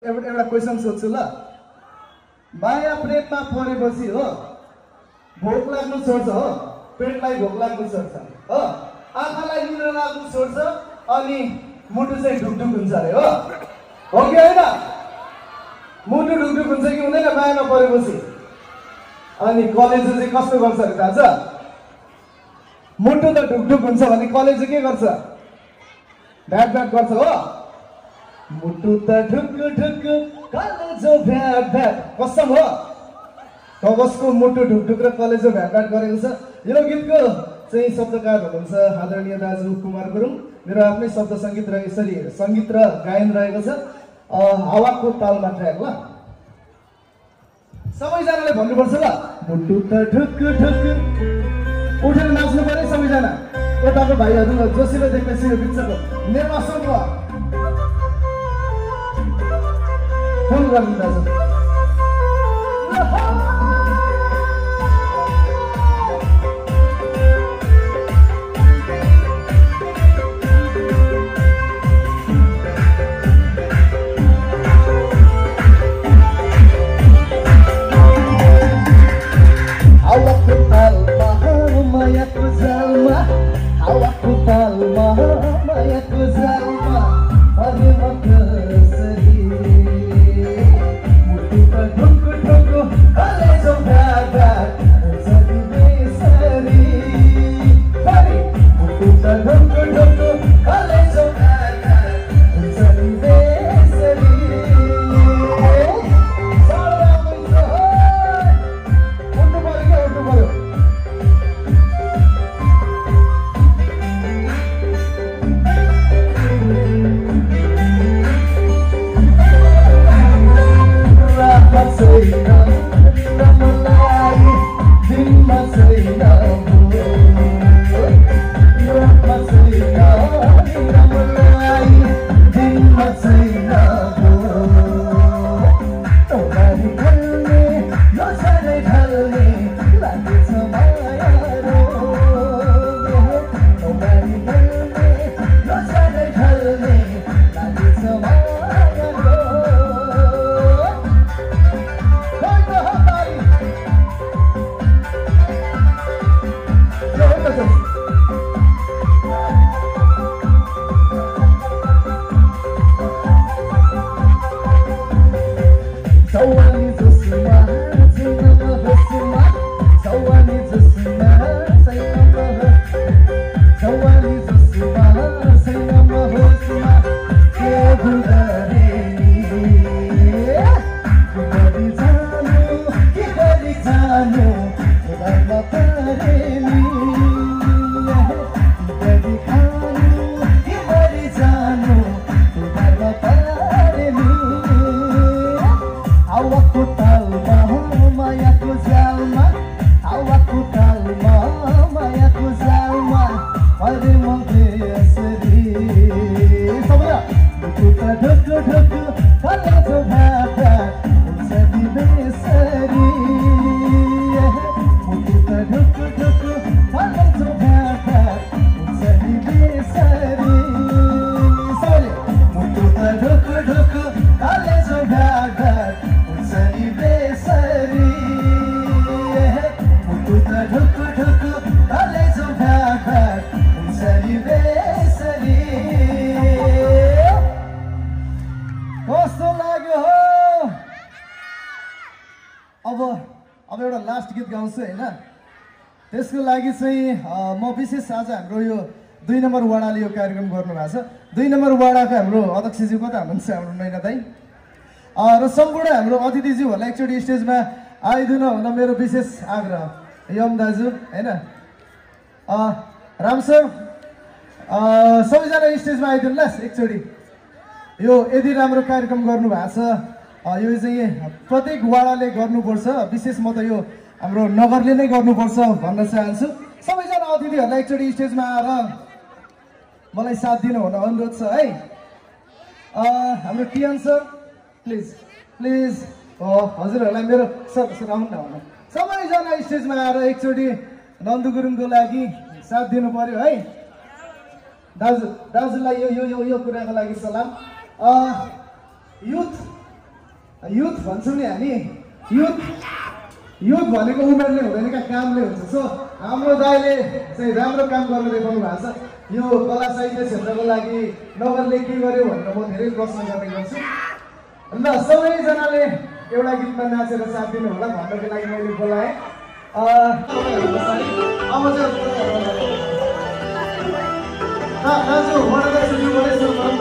एउटा क्वेसन सोध्छु ल। माया प्रेममा परेपछि हो भोक लाग्नु छोड्छ हो, पेटलाई भोक लाग्नु छोड्छ हो, आँखालाई निद्रा लाग्नु छोड्छ, अनि मुटु चाहिँ ढुकढुक हुन्छ अरे हो कि होइन? मुटु ढुकढुक हुन्छ कि हुँदैन मायामा परेपछि? अनि कलेजले चाहिँ कस्तो गर्छ अरे थाहा छ? मुटु त ढुकढुक हुन्छ भने कलेजले के गर्छ? भ्याट भ्याट गर्छ हो। मुटु त ढुक ढुक कलेजो भ्याट भ्याट, कसम हो कसको मुटु ढुकढुक र कलेजो भ्याट भ्याट गरेको छ। यो गीतको चाहिँ शब्दकार हुनुहुन्छ आदरणीय दाजु कुमार गुरुङ। मेरो आफ्नै शब्द सङ्गीत र यसरी सङ्गीत र गायन रहेको छ। हावाको तालमा ट्र्याक ल। सबैजनाले भन्नुपर्छ ल, मुटु त ढुक ढुक। उठेर नाच्नु पर्यो सबैजना। यताको भाइहरू जोसिलो देख्दैछु यो पिक्चरको निर्मासनको फोन गर्नु दाजु। Hawaku talma mayaku zalma, hawaku talma mayaku zalma, parima kesedi. Mutu tuk tuk kalejo bhagat jadi besari. Hari mutu tuk tuk kalejo bhagat jadi besari. अब एउटा लास्ट गीत गाउँछु हैन। त्यसको लागि चाहिँ म विशेष आज हाम्रो यो 2 नम्बर वडाले यो कार्यक्रम गर्नु भएको छ। 2 नम्बर वडाको हाम्रो अध्यक्षज्यू कता हुनुहुन्छ हाम्रो नैना दाइ र सम्पूर्ण हाम्रो अतिथिज्यूहरूलाई एकचोटि स्टेजमा आइदिनु हुन मेरो विशेष आग्रह। यम दाजु हैन, राम सर सबैजना स्टेजमा आइदिनु ल एकचोटि। यो यदि राम्रो कार्यक्रम गर्नु भएको छ यो चाहिँ प्रत्येक वडाले गर्नुपर्छ, विशेष म त यो हाम्रो नगरले नै गर्नुपर्छ भन्न चाहन्छु। सबैजना अतिथिहरूलाई एकचोटि स्टेजमा आएर मलाई साथ दिनु हुन अनुरोध छ है। हाम्रो टिएन सर प्लिज प्लिज हजुरहरूलाई मेरो सर आउनु न, सबैजना स्टेजमा आएर एकचोटि नन्दु गुरुङको लागि साथ दिनु पर्यो है। दाजुलाई यो यो यो कुराको लागि सलाम। युथ युथ भन्छौँ नि हामी, युथ भनेको उमेरले हुँदैन क्या, कामले हुन्छ। सो हाम्रो दाइले चाहिँ राम्रो काम गर्न देखाउनु भएको छ। यो कला साहित्य क्षेत्रको लागि नगरले के गर्यो भनेर म धेरै प्रश्न गर्ने गर्छु। ल सबैजनाले एउटा गीतमा नाचेर साथ दिनु होला भन्नको लागि मैले बोलाएँ। अब चाहिँ दाजु वडालाई सुरु गरौँ न।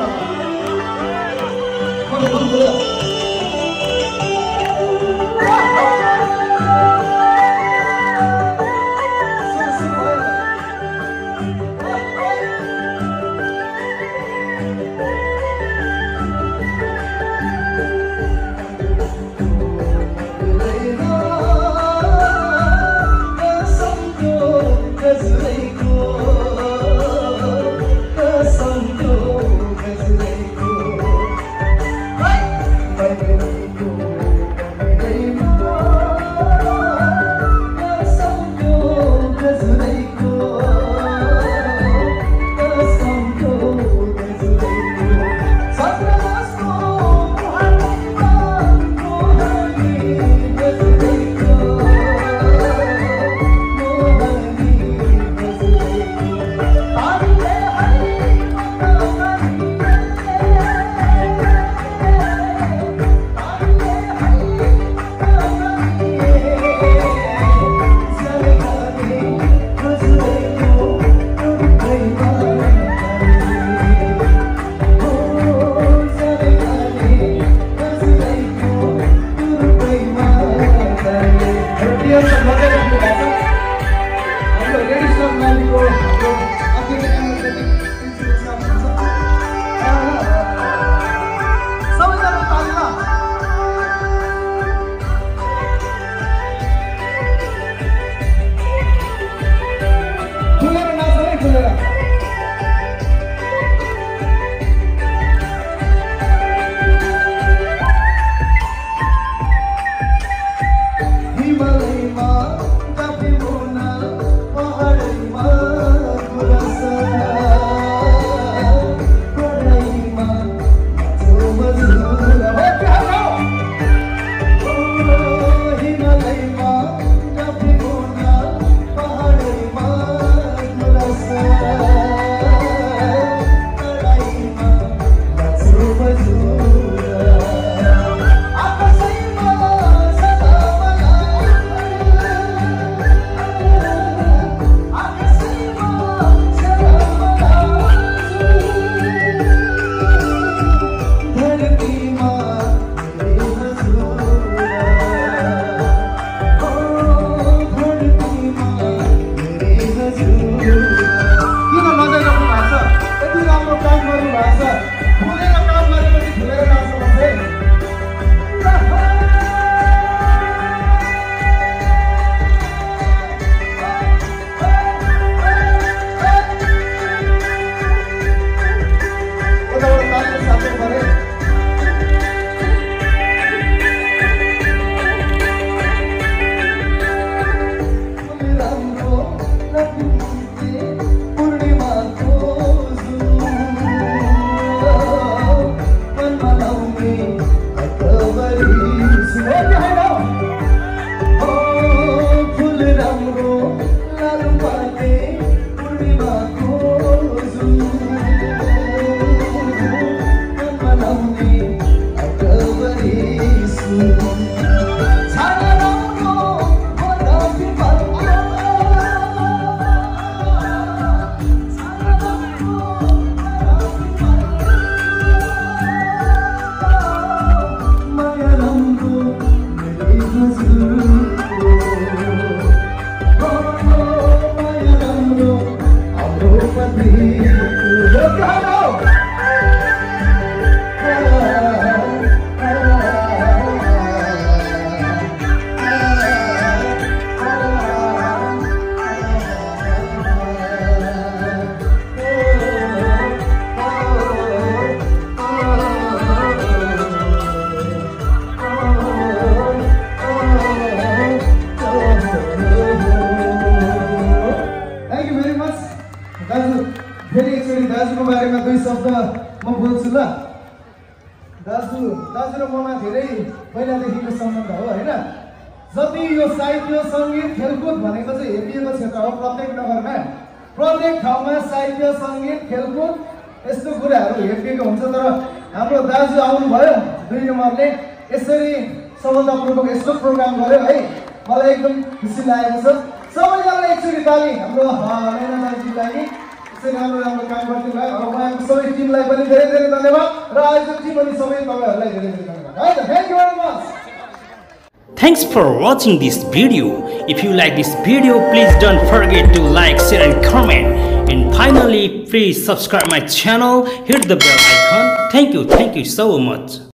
दाजु र ममा धेरै पहिलादेखिको सम्बन्ध हो होइन। जति यो साहित्य सङ्गीत खेलकुद भनेको चाहिँ हेपिएको क्षेत्र हो। प्रत्येक नगरमा प्रत्येक ठाउँमा साहित्य सङ्गीत खेलकुद यस्तो कुराहरू हेपिएको हुन्छ। तर हाम्रो दाजु आउनुभयो 2 नम्बरले यसरी सफलतापूर्वक यस्तो प्रोग्राम गर्यो है, मलाई एकदम खुसी लागेको छ। सबैजनालाई एकचोटि ताली हाम्रो नैना दाजुलाई नि यसरी राम्रो राम्रो काम गर्दै भयो। उहाँको सबै टिमलाई पनि धेरै धेरै धन्यवाद र आयोजक टिम अनि सबै तपाईँहरूलाई धेरै धेरै धन्यवाद है त। Thank you very much. Thanks for watching this video. If you like this video, please don't forget to like, share and comment. And finally, please subscribe my channel, hit the bell icon. Thank you so much.